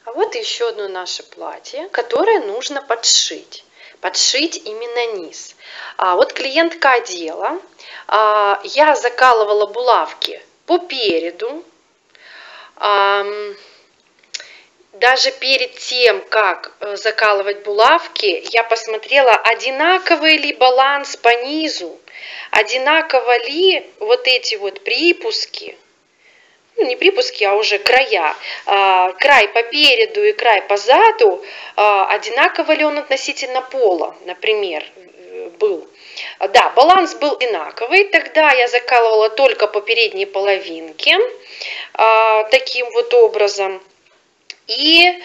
А вот еще одно наше платье, которое нужно подшить. Подшить именно низ. Вот клиентка одела. Я закалывала булавки по переду. Даже перед тем, как закалывать булавки, я посмотрела, одинаковый ли баланс по низу, одинаково ли вот эти вот припуски, ну, не припуски, а уже края, край по переду и край по заду, одинаково ли он относительно пола, например, был. Да, баланс был одинаковый, тогда я закалывала только по передней половинке, таким вот образом. И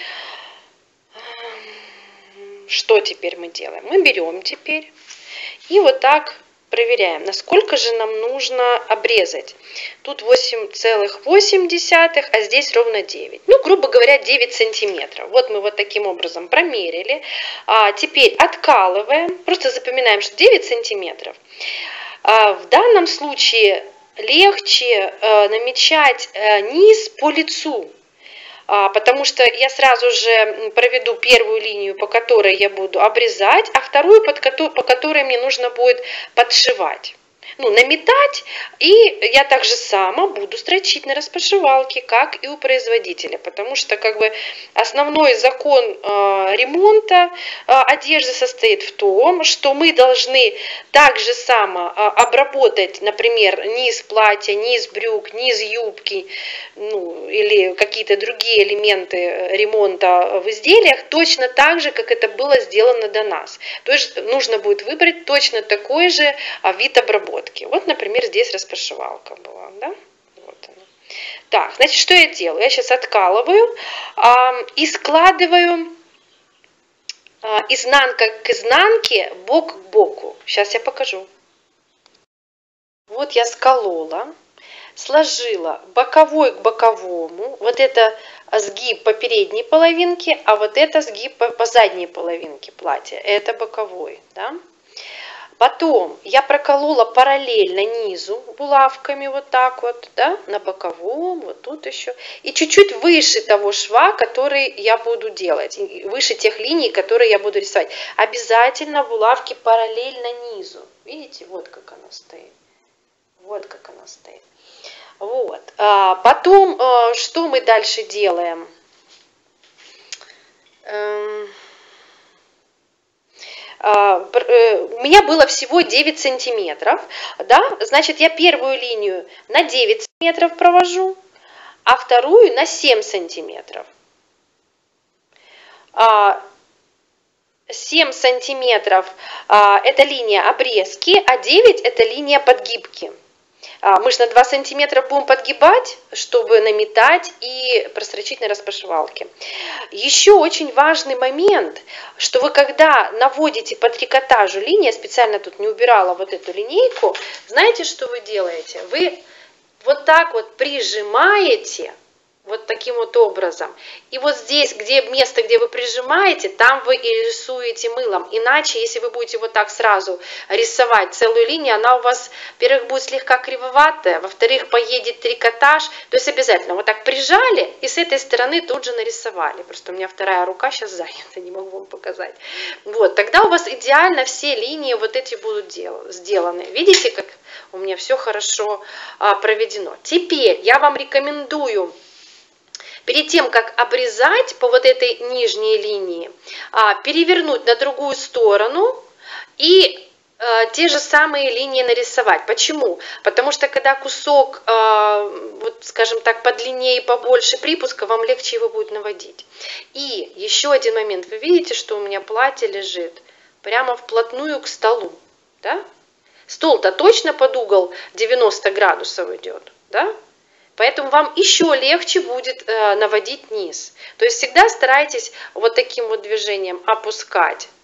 что теперь мы делаем? Мы берем теперь и вот так проверяем, насколько же нам нужно обрезать. Тут 8,8, а здесь ровно 9. Ну, грубо говоря, 9 сантиметров. Вот мы вот таким образом промерили. Теперь откалываем. Просто запоминаем, что 9 сантиметров. В данном случае легче намечать низ по лицу. Потому что я сразу же проведу первую линию, по которой я буду обрезать, а вторую, по которой мне нужно будет подшивать. Ну, наметать, и я также сама буду строчить на распашивалке, как и у производителя, потому что как бы основной закон ремонта одежды состоит в том, что мы должны также само обработать, например, низ платья, низ брюк, низ юбки, ну, или какие-то другие элементы ремонта в изделиях, точно так же, как это было сделано до нас. То есть нужно будет выбрать точно такой же вид обработки. Вот, например, здесь распашивалка была, да? Вот она. Так, значит, что я делаю? Я сейчас откалываю и складываю изнанка к изнанке, бок к боку. Сейчас я покажу. Вот я сколола, сложила боковой к боковому. Вот это сгиб по передней половинке, а вот это сгиб по задней половинке платья. Это боковой, да? Потом я проколола параллельно низу булавками вот так вот, да, на боковом, вот тут еще. И чуть-чуть выше того шва, который я буду делать, выше тех линий, которые я буду рисовать. Обязательно булавки параллельно низу. Видите, вот как она стоит. Вот как она стоит. Вот. Потом, что мы дальше делаем? У меня было всего 9 сантиметров, да, значит, я первую линию на 9 сантиметров провожу, а вторую на 7 сантиметров. 7 сантиметров это линия обрезки, а 9 это линия подгибки. Мы же на 2 сантиметра будем подгибать, чтобы наметать и просрочить на распашивалке. Еще очень важный момент, что вы когда наводите по трикотажу линии, я специально тут не убирала вот эту линейку, знаете, что вы делаете? Вы вот так вот прижимаете, вот таким вот образом. И вот здесь, где место, где вы прижимаете, там вы и рисуете мылом. Иначе, если вы будете вот так сразу рисовать целую линию, она у вас, во-первых, будет слегка кривоватая, во-вторых, поедет трикотаж. То есть обязательно вот так прижали и с этой стороны тут же нарисовали. Просто у меня вторая рука сейчас занята, не могу вам показать. Вот, тогда у вас идеально все линии вот эти будут сделаны. Видите, как у меня все хорошо проведено. Теперь я вам рекомендую перед тем, как обрезать по вот этой нижней линии, перевернуть на другую сторону и те же самые линии нарисовать. Почему? Потому что когда кусок, вот, скажем так, подлиннее и побольше припуска, вам легче его будет наводить. И еще один момент. Вы видите, что у меня платье лежит прямо вплотную к столу. Да? Стол-то точно под угол 90 градусов идет. Да? Поэтому вам еще легче будет наводить низ. То есть всегда старайтесь вот таким вот движением опускать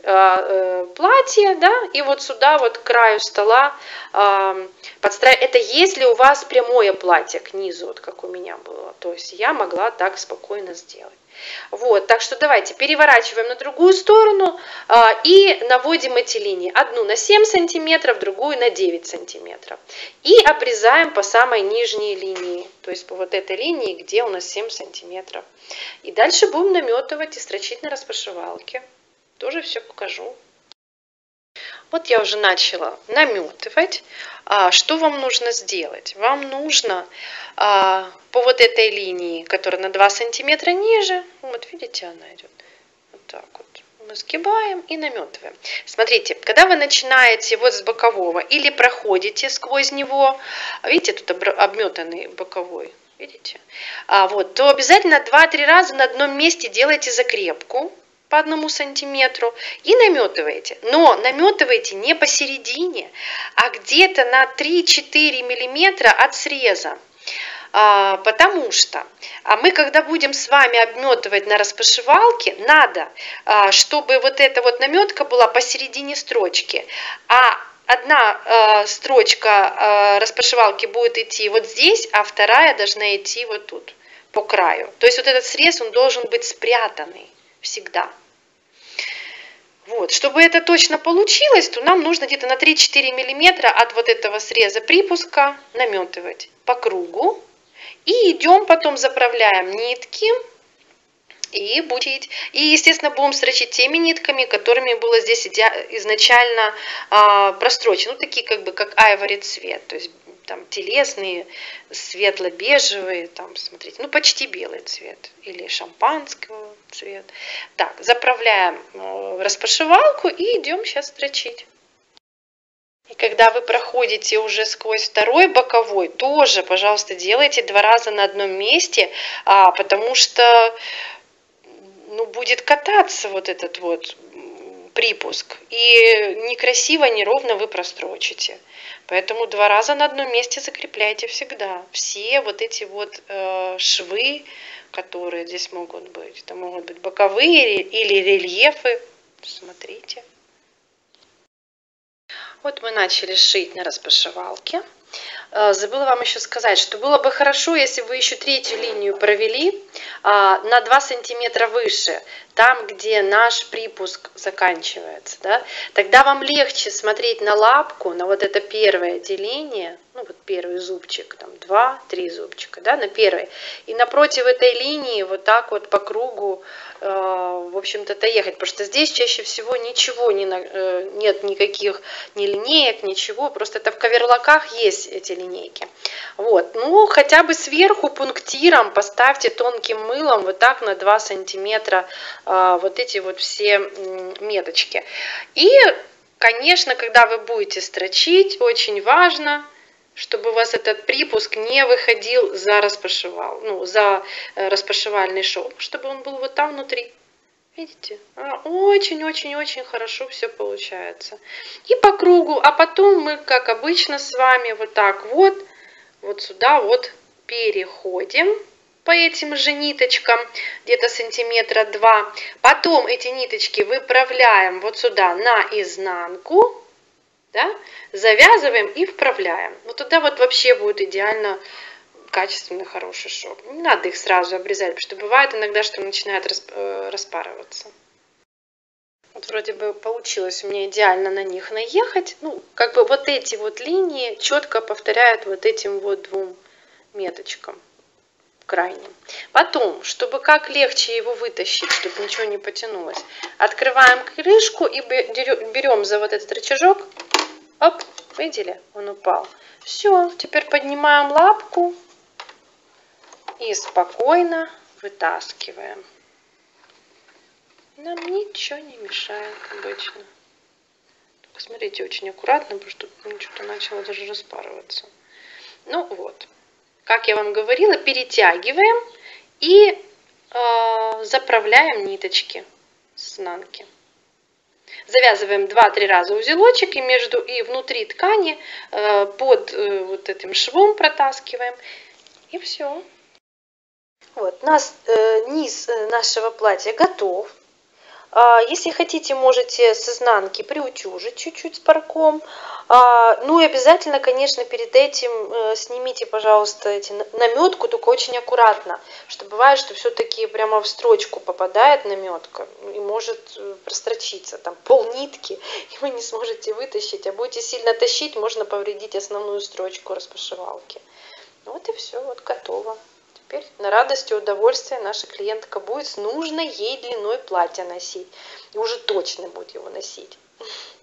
платье, да, и вот сюда вот к краю стола подстраивать. Это если у вас прямое платье к низу, вот как у меня было. То есть я могла так спокойно сделать. Вот, так что давайте переворачиваем на другую сторону и наводим эти линии. Одну на 7 сантиметров, другую на 9 сантиметров. И обрезаем по самой нижней линии, то есть по вот этой линии, где у нас 7 сантиметров. И дальше будем наметывать и строчить на распашивалке. Тоже все покажу. Вот я уже начала наметывать. Что вам нужно сделать? Вам нужно по вот этой линии, которая на 2 сантиметра ниже, вот видите, она идет вот так вот. Мы сгибаем и наметываем. Смотрите, когда вы начинаете вот с бокового или проходите сквозь него, видите, тут обметанный боковой, видите, вот, то обязательно 2-3 раза на одном месте делайте закрепку по 1 сантиметру и наметываете. Но наметывайте не посередине, а где-то на 3-4 миллиметра от среза. Потому что мы, когда будем с вами обметывать на распашивалке, надо, чтобы вот эта вот наметка была посередине строчки, а одна строчка распашивалки будет идти вот здесь, а вторая должна идти вот тут, по краю. То есть вот этот срез, он должен быть спрятанный всегда. Вот, чтобы это точно получилось, то нам нужно где-то на 3-4 миллиметра от вот этого среза припуска наметывать по кругу. И идем потом заправляем нитки и естественно, будем строчить теми нитками, которыми было здесь изначально прострочено. Ну, такие как айвори цвет, то есть там телесные, светло-бежевые, там, смотрите, ну, почти белый цвет или шампанского цвет. Так, заправляем в распашивалку и идем сейчас строчить. И когда вы проходите уже сквозь второй боковой, тоже, пожалуйста, делайте 2 раза на одном месте, потому что будет кататься вот этот вот припуск. И некрасиво, неровно вы прострочите. Поэтому 2 раза на одном месте закрепляйте всегда. Все вот эти вот швы, которые здесь могут быть. Это могут быть боковые или рельефы. Смотрите. Вот мы начали шить на распашивалке. Забыла вам еще сказать, что было бы хорошо, если вы еще 3-ю линию провели на 2 сантиметра выше, там, где наш припуск заканчивается. Да? Тогда вам легче смотреть на лапку, на вот это первое деление, ну вот первый зубчик, там 2-3 зубчика, да, на первой. И напротив этой линии вот так вот по кругу, в общем-то, ехать, потому что здесь чаще всего ничего нет, никаких ни линеек, ничего, просто это в каверлоках есть эти линейки. Вот, ну хотя бы сверху пунктиром поставьте тонким мылом вот так на 2 сантиметра вот эти вот все меточки. И, конечно, когда вы будете строчить, очень важно, чтобы у вас этот припуск не выходил за распашивальный шов, чтобы он был вот там внутри. Видите? Очень-очень-очень хорошо все получается. И по кругу, а потом мы, как обычно с вами, вот так вот сюда вот переходим по этим же ниточкам, где-то сантиметра 2. Потом эти ниточки выправляем вот сюда на изнанку. Да? Завязываем и вправляем. Вот тогда вот вообще будет идеально качественный, хороший шов. Не надо их сразу обрезать, потому что бывает иногда, что начинает распарываться. Вот вроде бы получилось у меня идеально на них наехать. Ну, как бы вот эти вот линии четко повторяют вот этим вот 2 меточкам крайним. Потом, чтобы как легче его вытащить, чтобы ничего не потянулось, открываем крышку и берем за вот этот рычажок. Оп, видели? Он упал. Все, теперь поднимаем лапку и спокойно вытаскиваем. Нам ничего не мешает обычно. Только смотрите, очень аккуратно, потому что что-то начало даже распарываться. Ну вот, как я вам говорила, перетягиваем и заправляем ниточки с изнанки. Завязываем 2-3 раза узелочек и внутри ткани под вот этим швом протаскиваем. И все. Вот, низ нашего платья готов. Если хотите, можете с изнанки приутюжить чуть-чуть с парком. Ну и обязательно, конечно, перед этим снимите, пожалуйста, наметку, только очень аккуратно, что бывает, что все-таки прямо в строчку попадает наметка и может прострочиться, там пол-нитки, и вы не сможете вытащить, а будете сильно тащить, можно повредить основную строчку распашивалки. Вот и все, вот готово. Теперь на радость и удовольствие наша клиентка будет с нужной ей длиной платья носить. И уже точно будет его носить.